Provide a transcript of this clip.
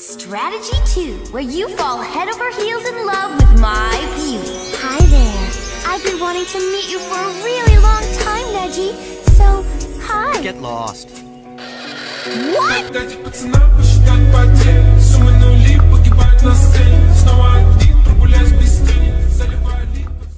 Strategy 2, where you fall head over heels in love with my beauty. Hi there. I've been wanting to meet you for a really long time, Neji. So, hi. Get lost. What?